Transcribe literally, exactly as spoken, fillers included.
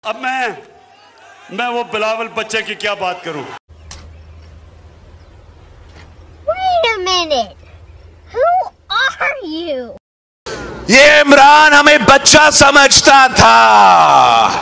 अब मैं मैं वो बिलावल बच्चे की क्या बात करूं? Wait a minute. Who are you? ये इमरान हमें बच्चा समझता था।